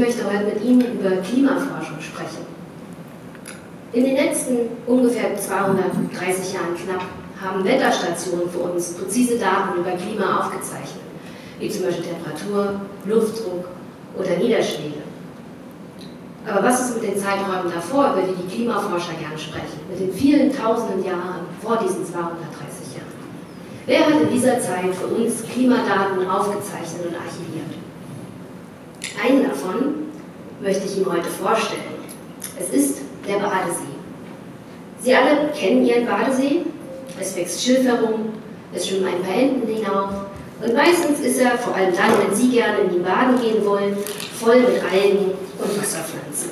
möchte heute mit Ihnen über Klimaforschung sprechen. In den letzten ungefähr 230 Jahren knapp haben Wetterstationen für uns präzise Daten über Klima aufgezeichnet, wie zum Beispiel Temperatur, Luftdruck oder Niederschläge. Aber was ist mit den Zeiträumen davor, über die die Klimaforscher gerne sprechen, mit den vielen tausenden Jahren vor diesen 230 Jahren? Wer hat in dieser Zeit für uns Klimadaten aufgezeichnet und archiviert? Einen davon möchte ich Ihnen heute vorstellen. Es ist der Badesee. Sie alle kennen Ihren Badesee. Es wächst Schilf herum, es schwimmen ein paar Enten hinauf und meistens ist er, vor allem dann, wenn Sie gerne in ihn baden gehen wollen, voll mit Algen und Wasserpflanzen.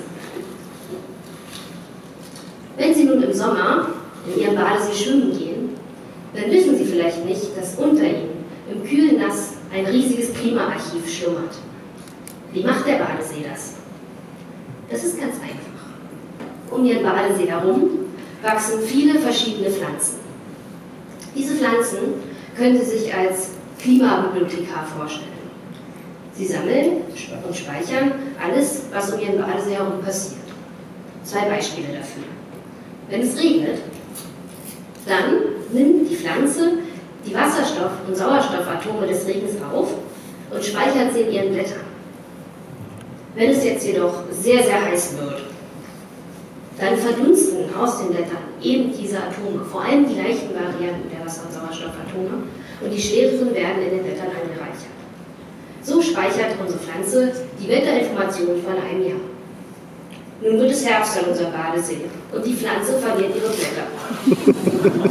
Wenn Sie nun im Sommer in Ihrem Badesee schwimmen gehen, dann wissen Sie vielleicht nicht, dass unter Ihnen im kühlen Nass ein riesiges Klimaarchiv schlummert. Wie macht der Badesee das? Das ist ganz einfach. Um Ihren Badesee herum wachsen viele verschiedene Pflanzen. Diese Pflanzen können Sie sich als Klimabibliothekar vorstellen. Sie sammeln und speichern alles, was um Ihren Badesee herum passiert. Zwei Beispiele dafür. Wenn es regnet, dann nimmt die Pflanze die Wasserstoff- und Sauerstoffatome des Regens auf und speichert sie in ihren Blättern. Wenn es jetzt jedoch sehr, sehr heiß wird, dann verdunsten aus den Blättern eben diese Atome, vor allem die leichten Varianten der Wasser- und Sauerstoffatome, und die schwereren werden in den Blättern angereichert. So speichert unsere Pflanze die Wetterinformationen von einem Jahr. Nun wird es Herbst an unserem Badesee und die Pflanze verliert ihre Blätter.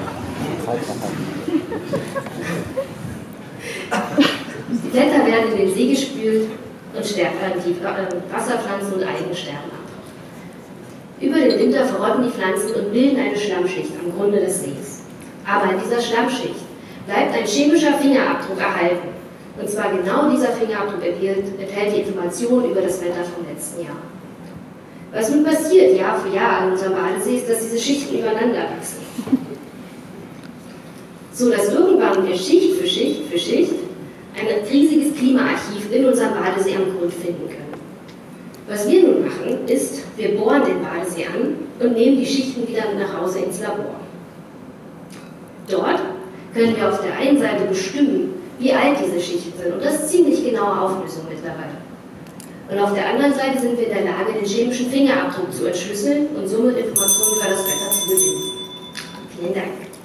Die Blätter werden in den See gespült und die Wasserpflanzen und Algen sterben ab. Über den Winter verrotten die Pflanzen und bilden eine Schlammschicht am Grunde des Sees. Aber in dieser Schlammschicht bleibt ein chemischer Fingerabdruck erhalten. Und zwar genau dieser Fingerabdruck enthält die Informationen über das Wetter vom letzten Jahr. Was nun passiert Jahr für Jahr an unserem Badesee ist, dass diese Schichten übereinander wachsen. So dass irgendwann wir Schicht für Schicht ein riesiges Klimaarchiv in unserem Badesee am Grund finden können. Was wir nun machen, ist, wir bohren den Badesee an und nehmen die Schichten wieder nach Hause ins Labor. Dort können wir auf der einen Seite bestimmen, wie alt diese Schichten sind, und das ist ziemlich genaue Auflösung mittlerweile. Und auf der anderen Seite sind wir in der Lage, den chemischen Fingerabdruck zu entschlüsseln und somit Informationen über das Wetter zu gewinnen. Vielen Dank.